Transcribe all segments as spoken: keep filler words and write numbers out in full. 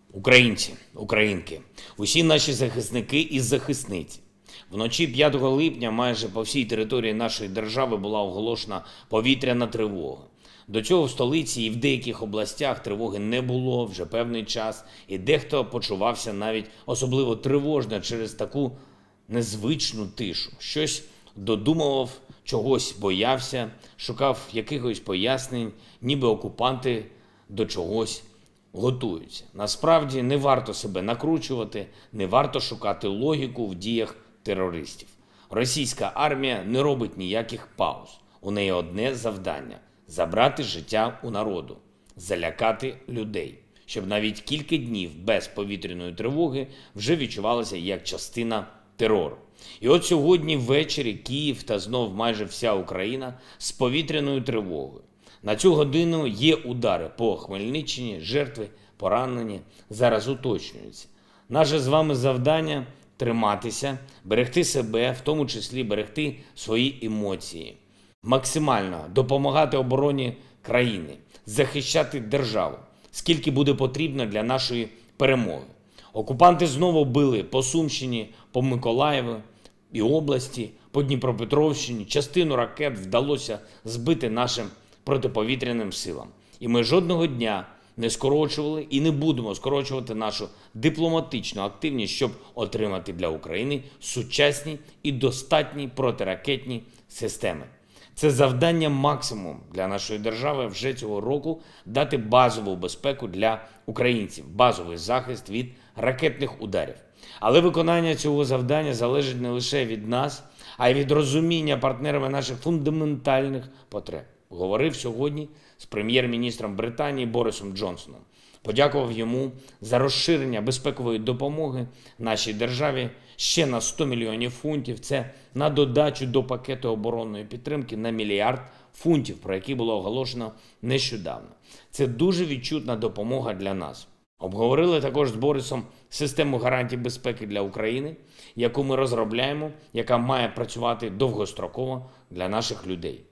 Українці, українки, усі наші захисники і захисниці. Вночі п'ятого липня майже по всій території нашої держави була оголошена повітряна тривога. До цього в столиці і в деяких областях тривоги не було вже певний час, і дехто почувався навіть особливо тривожно через таку незвичну тишу. Щось додумував, чогось боявся, шукав якихось пояснень, ніби окупанти до чогось готуються. Насправді не варто себе накручувати, не варто шукати логіку в діях терористів. Російська армія не робить ніяких пауз. У неї одне завдання – забрати життя у народу, залякати людей, щоб навіть кілька днів без повітряної тривоги вже відчувалося як частина терору. І от сьогодні ввечері Київ та знов майже вся Україна з повітряною тривогою. На цю годину є удари по Хмельниччині, жертви, поранені, зараз уточнюються. Наше з вами завдання – триматися, берегти себе, в тому числі берегти свої емоції, максимально допомагати обороні країни, захищати державу, скільки буде потрібно для нашої перемоги. Окупанти знову били по Сумщині, по Миколаєву і області, по Дніпропетровщині. Частину ракет вдалося збити нашим протиповітряним силам. І ми жодного дня не скорочували і не будемо скорочувати нашу дипломатичну активність, щоб отримати для України сучасні і достатні протиракетні системи. Це завдання максимум для нашої держави вже цього року – дати базову безпеку для українців, базовий захист від ракетних ударів. Але виконання цього завдання залежить не лише від нас, а й від розуміння партнерами наших фундаментальних потреб. Говорив сьогодні з прем'єр-міністром Британії Борисом Джонсоном. Подякував йому за розширення безпекової допомоги нашій державі ще на сто мільйонів фунтів. Це на додачу до пакету оборонної підтримки на мільярд фунтів, про який було оголошено нещодавно. Це дуже відчутна допомога для нас. Обговорили також з Борисом систему гарантій безпеки для України, яку ми розробляємо, яка має працювати довгостроково для наших людей.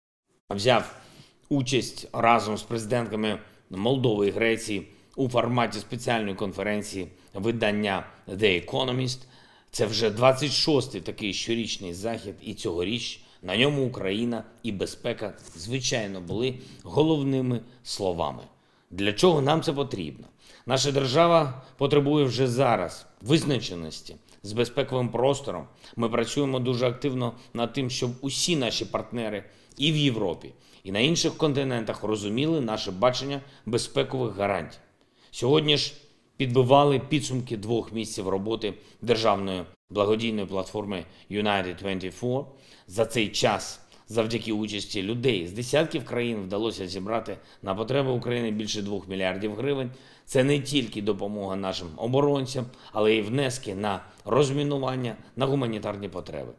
Взяв участь разом з президентками Молдови і Греції у форматі спеціальної конференції видання The Economist. Це вже двадцять шостий такий щорічний захід, і цьогоріч на ньому Україна і безпека, звичайно, були головними словами. Для чого нам це потрібно? Наша держава потребує вже зараз визначеності з безпековим простором. Ми працюємо дуже активно над тим, щоб усі наші партнери і в Європі, і на інших континентах розуміли наше бачення безпекових гарантій. Сьогодні ж підбивали підсумки двох місяців роботи державної благодійної платформи Юнайтед двадцять чотири. За цей час, завдяки участі людей з десятків країн, вдалося зібрати на потреби України більше двох мільярдів гривень. Це не тільки допомога нашим оборонцям, але й внески на розмінування, на гуманітарні потреби.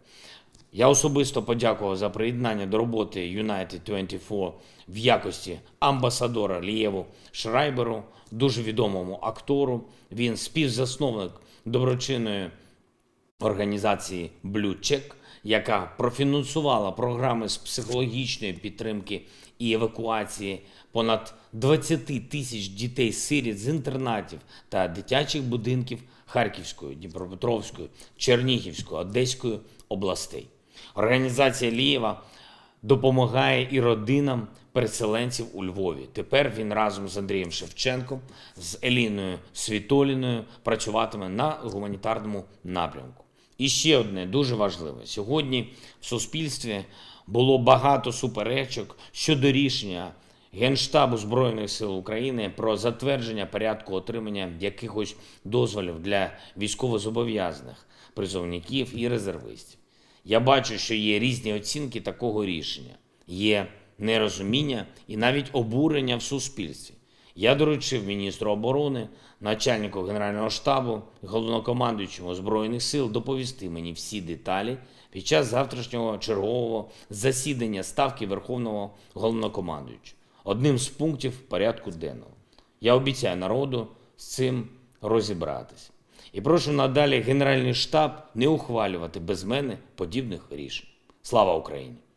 Я особисто подякував за приєднання до роботи Юнайтед двадцять чотири в якості амбасадора Лієву Шрайберу, дуже відомому актору. Він співзасновник доброчинної організації Blue Check, яка профінансувала програми з психологічної підтримки і евакуації понад двадцять тисяч дітей-сиріт з інтернатів та дитячих будинків Харківської, Дніпропетровської, Чернігівської, Одеської областей. Організація Лієва допомагає і родинам переселенців у Львові. Тепер він разом з Андрієм Шевченком, з Еліною Світоліною працюватиме на гуманітарному напрямку. І ще одне дуже важливе. Сьогодні в суспільстві було багато суперечок щодо рішення Генштабу Збройних сил України про затвердження порядку отримання якихось дозволів для військовозобов'язаних, призовників і резервистів. Я бачу, що є різні оцінки такого рішення. Є нерозуміння і навіть обурення в суспільстві. Я доручив міністру оборони, начальнику Генерального штабу, головнокомандуючому Збройних сил доповісти мені всі деталі під час завтрашнього чергового засідання Ставки Верховного Головнокомандуючого. Одним з пунктів порядку денного. Я обіцяю народу з цим розібратися. І прошу надалі Генеральний штаб не ухвалювати без мене подібних рішень. Слава Україні!